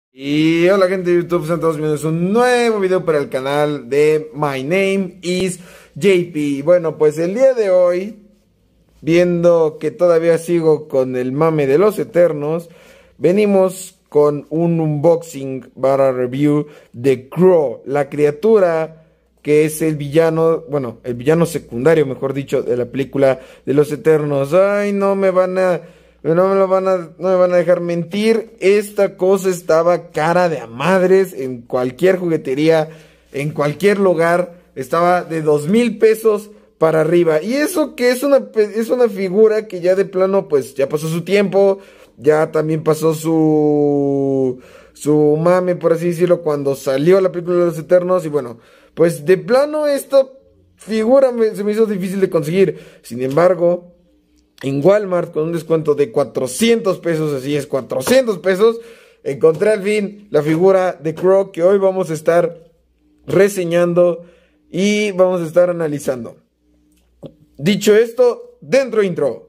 Y hola gente de YouTube, sean todos bienvenidos a un nuevo video para el canal de My Name is JP. Bueno, pues el día de hoy, viendo que todavía sigo con el mame de los Eternos, venimos con un unboxing para review de Crow, la criatura que es el villano, bueno, el villano secundario, mejor dicho, de la película de los Eternos. Ay, no me van a dejar mentir. Esta cosa estaba cara de a madres en cualquier juguetería, en cualquier lugar. Estaba de 2,000 pesos para arriba. Y eso que es una figura que ya de plano, pues ya pasó su tiempo. Ya también pasó su mame, por así decirlo, cuando salió la película de los Eternos. Y bueno, pues de plano esta figura se me hizo difícil de conseguir. Sin embargo, en Walmart, con un descuento de 400 pesos, así es, 400 pesos, encontré al fin la figura de Crow que hoy vamos a estar reseñando y vamos a estar analizando. Dicho esto, dentro intro.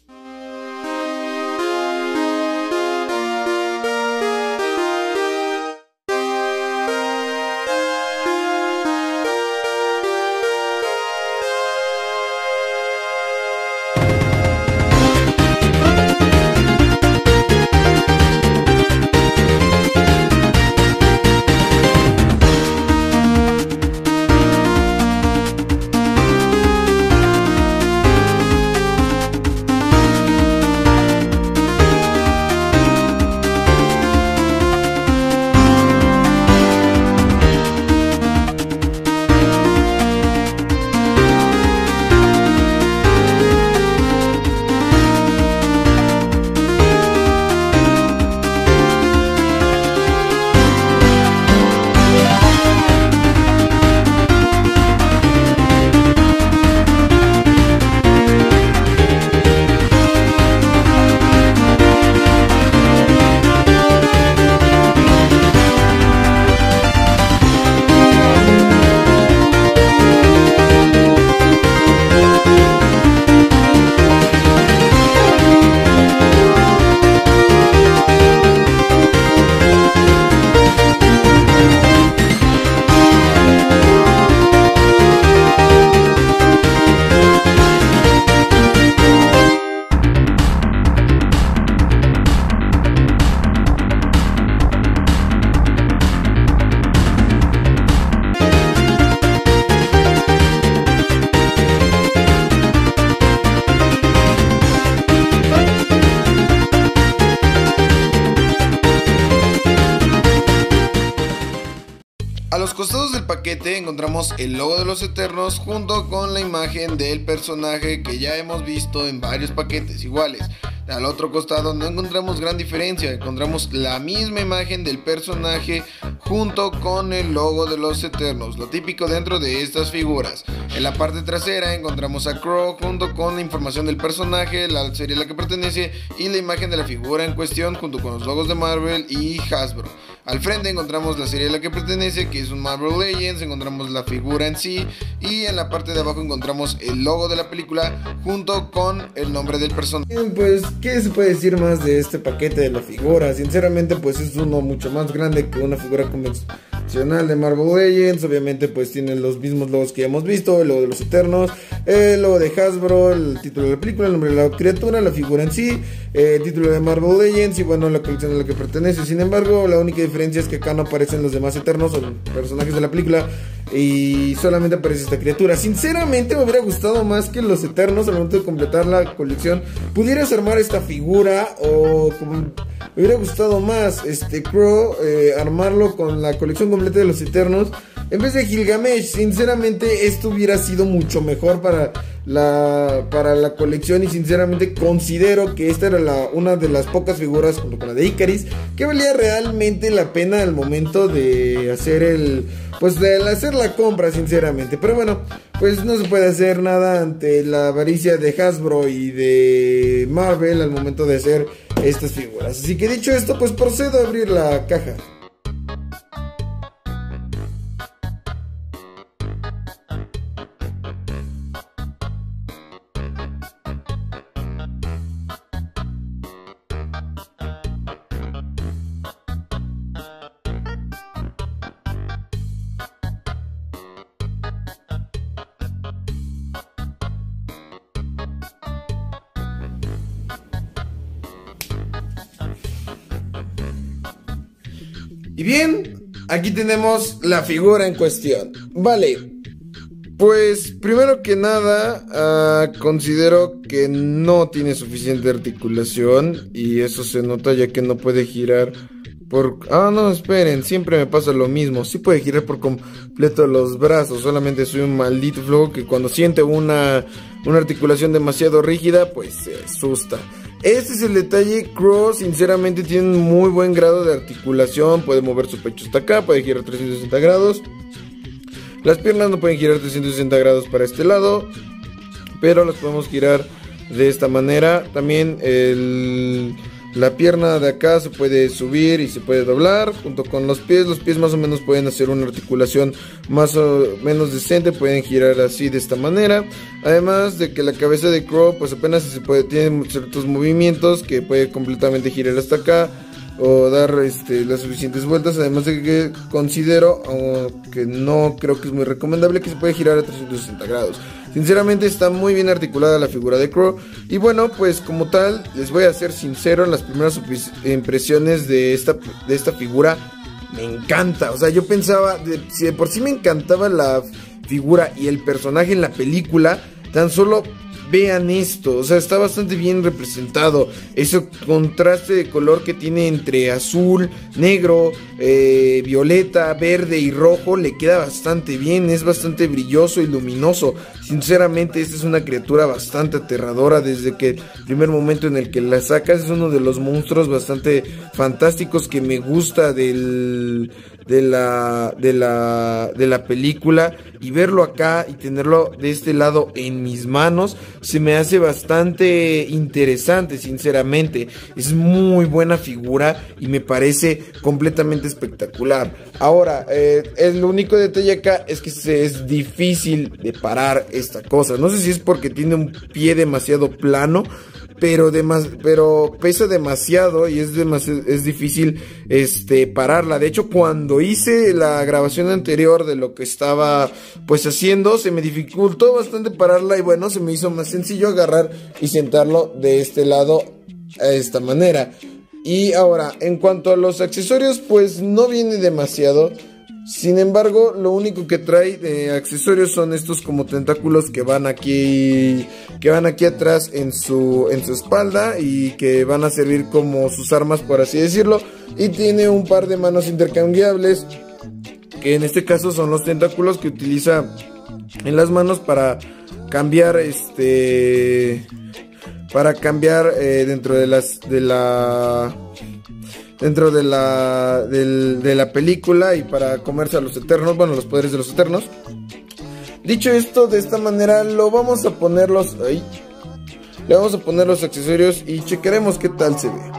A los costados del paquete encontramos el logo de los Eternos junto con la imagen del personaje que ya hemos visto en varios paquetes iguales. Al otro costado no encontramos gran diferencia, encontramos la misma imagen del personaje junto con el logo de los Eternos, lo típico dentro de estas figuras. En la parte trasera encontramos a Crow junto con la información del personaje, la serie a la que pertenece y la imagen de la figura en cuestión junto con los logos de Marvel y Hasbro. Al frente encontramos la serie a la que pertenece, que es un Marvel Legends, encontramos la figura en sí y en la parte de abajo encontramos el logo de la película junto con el nombre del personaje. Pues, ¿qué se puede decir más de este paquete de la figura? Sinceramente, pues es uno mucho más grande que una figura convencional de Marvel Legends. Obviamente, pues tiene los mismos logos que ya hemos visto, el logo de los Eternos, el logo de Hasbro, el título de la película, el nombre de la criatura, la figura en sí, el título de Marvel Legends y bueno, la colección a la que pertenece. Sin embargo, la única diferencia es que acá no aparecen los demás Eternos o personajes de la película y solamente aparece esta criatura. Sinceramente me hubiera gustado más que los Eternos al momento de completar la colección pudieras armar esta figura, o como me hubiera gustado más Crow, armarlo con la colección completa de los Eternos en vez de Gilgamesh. Sinceramente esto hubiera sido mucho mejor para la colección y sinceramente considero que esta era una de las pocas figuras junto con la de Icaris que valía realmente la pena al momento de hacer hacer la compra, sinceramente. Pero bueno, pues no se puede hacer nada ante la avaricia de Hasbro y de Marvel al momento de hacer estas figuras. Así que dicho esto, pues procedo a abrir la caja. Y bien, aquí tenemos la figura en cuestión. Vale, pues primero que nada considero que no tiene suficiente articulación y eso se nota ya que no puede girar por... Ah, no, esperen, siempre me pasa lo mismo. Sí puede girar por completo los brazos, solamente soy un maldito flojo que cuando siente una articulación demasiado rígida, pues se asusta. Este es el detalle. Crow sinceramente tiene un muy buen grado de articulación, puede mover su pecho hasta acá, puede girar 360 grados. Las piernas no pueden girar 360 grados para este lado, pero las podemos girar de esta manera. También la pierna de acá se puede subir y se puede doblar junto con los pies. Los pies más o menos pueden hacer una articulación más o menos decente, pueden girar así de esta manera. Además de que la cabeza de Crow pues apenas tiene ciertos movimientos que puede completamente girar hasta acá o dar las suficientes vueltas. Además de que considero que no creo que es muy recomendable, que se puede girar a 360 grados. Sinceramente está muy bien articulada la figura de Crow. Y bueno, pues como tal, les voy a ser sincero, las primeras impresiones de esta figura me encanta. O sea, yo pensaba, si de por sí me encantaba la figura y el personaje en la película, tan solo vean esto, o sea, está bastante bien representado. Ese contraste de color que tiene entre azul, negro, violeta, verde y rojo le queda bastante bien, es bastante brilloso y luminoso. Sinceramente, esta es una criatura bastante aterradora. Desde que el primer momento en el que la sacas, es uno de los monstruos bastante fantásticos que me gusta de la película. Y verlo acá y tenerlo de este lado en mis manos se me hace bastante interesante, sinceramente. Es muy buena figura y me parece completamente espectacular. Ahora, el único detalle acá es que es difícil de parar esta cosa. No sé si es porque tiene un pie demasiado plano, pero pesa demasiado y es difícil pararla. De hecho, cuando hice la grabación anterior de lo que estaba pues haciendo, se me dificultó bastante pararla y bueno, se me hizo más sencillo agarrar y sentarlo de este lado a esta manera. Y ahora, en cuanto a los accesorios, pues no viene demasiado. Sin embargo, lo único que trae de accesorios son estos como tentáculos que van aquí atrás en su espalda y que van a servir como sus armas, por así decirlo. Y tiene un par de manos intercambiables, que en este caso son los tentáculos que utiliza en las manos para cambiar dentro de la película y para comerse a los Eternos, bueno, los poderes de los Eternos. Dicho esto, de esta manera le vamos a poner los accesorios y checaremos qué tal se ve.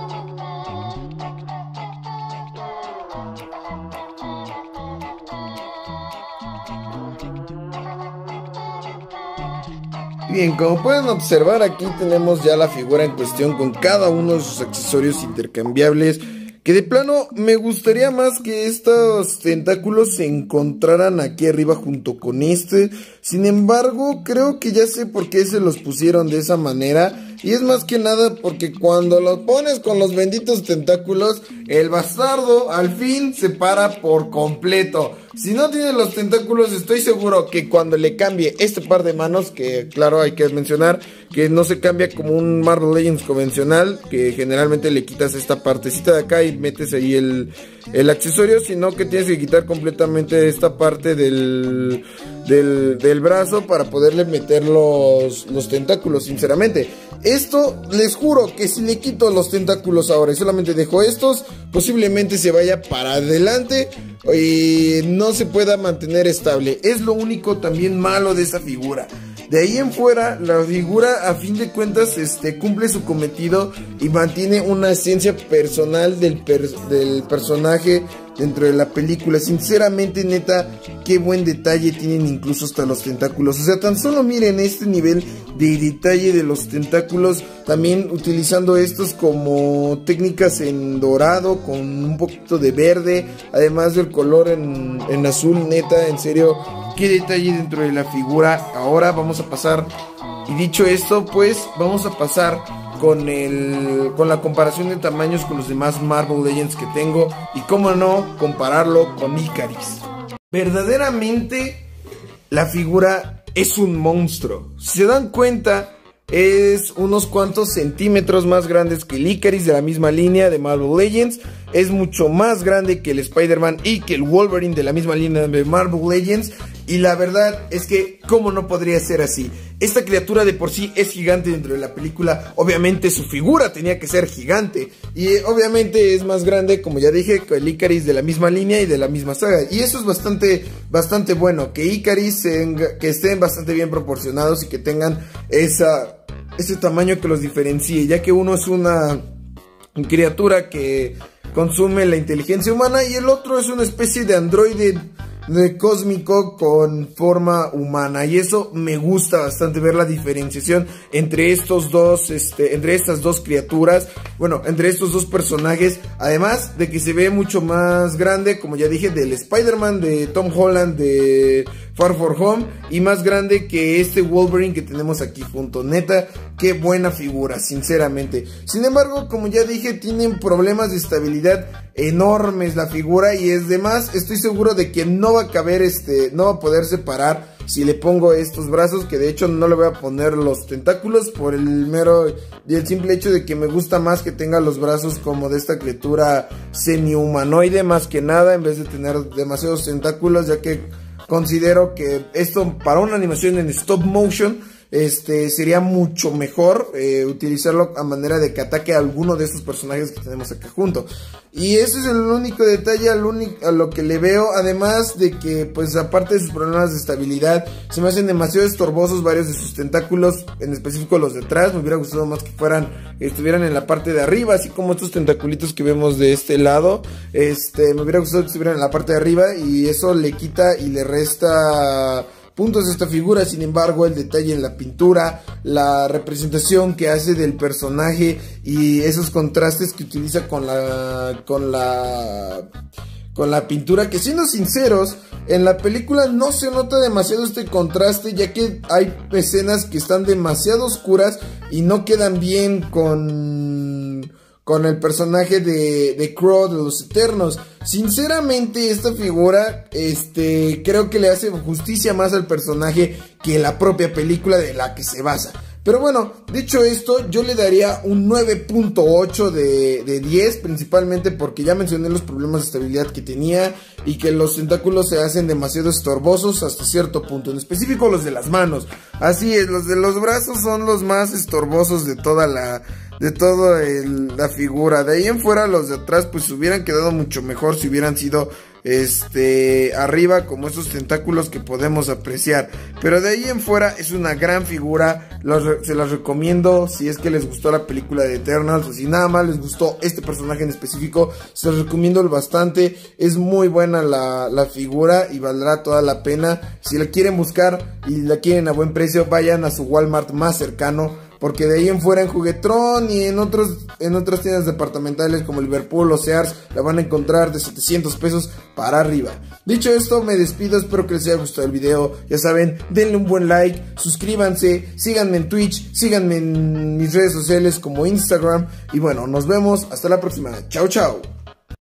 Bien, como pueden observar, aquí tenemos ya la figura en cuestión con cada uno de sus accesorios intercambiables, que de plano me gustaría más que estos tentáculos se encontraran aquí arriba junto con este. Sin embargo, creo que ya sé por qué se los pusieron de esa manera. Y es más que nada porque cuando los pones con los benditos tentáculos, el bastardo al fin se para por completo. Si no tiene los tentáculos, estoy seguro que cuando le cambie este par de manos, que claro hay que mencionar que no se cambia como un Marvel Legends convencional, que generalmente le quitas esta partecita de acá y metes ahí el accesorio, sino que tienes que quitar completamente esta parte del brazo para poderle meter los tentáculos. Sinceramente, esto les juro que si le quito los tentáculos ahora y solamente dejo estos, posiblemente se vaya para adelante y no se pueda mantener estable. Es lo único también malo de esta figura. De ahí en fuera, la figura a fin de cuentas cumple su cometido y mantiene una esencia personal del personaje dentro de la película. Sinceramente, neta, qué buen detalle tienen incluso hasta los tentáculos. O sea, tan solo miren este nivel de detalle de los tentáculos. También utilizando estos como técnicas en dorado con un poquito de verde, además del color en azul. Neta, en serio, qué detalle dentro de la figura. Ahora vamos a pasar, y dicho esto, pues vamos a pasar con la comparación de tamaños con los demás Marvel Legends que tengo, y cómo no compararlo con Ikaris. Verdaderamente la figura es un monstruo. Si se dan cuenta, es unos cuantos centímetros más grandes que el Ikaris de la misma línea de Marvel Legends. Es mucho más grande que el Spider-Man y que el Wolverine de la misma línea de Marvel Legends. Y la verdad es que, ¿cómo no podría ser así? Esta criatura de por sí es gigante dentro de la película. Obviamente su figura tenía que ser gigante. Y obviamente es más grande, como ya dije, que el Ikaris de la misma línea y de la misma saga. Y eso es bastante bueno. Que Ikaris que estén bastante bien proporcionados y que tengan ese tamaño que los diferencie. Ya que uno es una criatura que consume la inteligencia humana y el otro es una especie de androide cósmico con forma humana, y eso me gusta bastante, ver la diferenciación entre estos dos, entre estas dos criaturas, bueno, entre estos dos personajes, además de que se ve mucho más grande, como ya dije, del Spider-Man de Tom Holland de Far From Home, y más grande que este Wolverine que tenemos aquí junto. Neta, qué buena figura, sinceramente. Sin embargo, como ya dije, tienen problemas de estabilidad enormes la figura, y es de más, estoy seguro de que no va a caber, no va a poder separar si le pongo estos brazos, que de hecho no le voy a poner los tentáculos por el mero y el simple hecho de que me gusta más que tenga los brazos como de esta criatura semi-humanoide, más que nada, en vez de tener demasiados tentáculos, ya que considero que esto para una animación en stop motion sería mucho mejor utilizarlo a manera de que ataque a alguno de estos personajes que tenemos acá junto. Y ese es el único detalle a lo que le veo, además de que, pues aparte de sus problemas de estabilidad, se me hacen demasiado estorbosos varios de sus tentáculos, en específico los de atrás. Me hubiera gustado más que estuvieran en la parte de arriba, así como estos tentaculitos que vemos de este lado. Me hubiera gustado que estuvieran en la parte de arriba, y eso le quita y le resta puntos a esta figura. Sin embargo, el detalle en la pintura, la representación que hace del personaje y esos contrastes que utiliza con la pintura, que siendo sinceros, en la película no se nota demasiado este contraste, ya que hay escenas que están demasiado oscuras y no quedan bien con el personaje de Crow de los Eternos. Sinceramente, esta figura creo que le hace justicia más al personaje que la propia película de la que se basa. Pero bueno, dicho esto, yo le daría un 9.8 de 10, principalmente porque ya mencioné los problemas de estabilidad que tenía y que los tentáculos se hacen demasiado estorbosos hasta cierto punto, en específico los de las manos. Así es, los de los brazos son los más estorbosos de toda la figura. De ahí en fuera, los de atrás pues hubieran quedado mucho mejor si hubieran sido arriba, como estos tentáculos que podemos apreciar. Pero de ahí en fuera es una gran figura. Se las recomiendo si es que les gustó la película de Eternals, o si nada más les gustó este personaje en específico, se los recomiendo bastante. Es muy buena la figura y valdrá toda la pena. Si la quieren buscar y la quieren a buen precio, vayan a su Walmart más cercano, porque de ahí en fuera en Juguetron y en otras tiendas departamentales como Liverpool o Sears la van a encontrar de 700 pesos para arriba. Dicho esto, me despido, espero que les haya gustado el video. Ya saben, denle un buen like, suscríbanse, síganme en Twitch, síganme en mis redes sociales como Instagram, y bueno, nos vemos hasta la próxima. Chao, chao.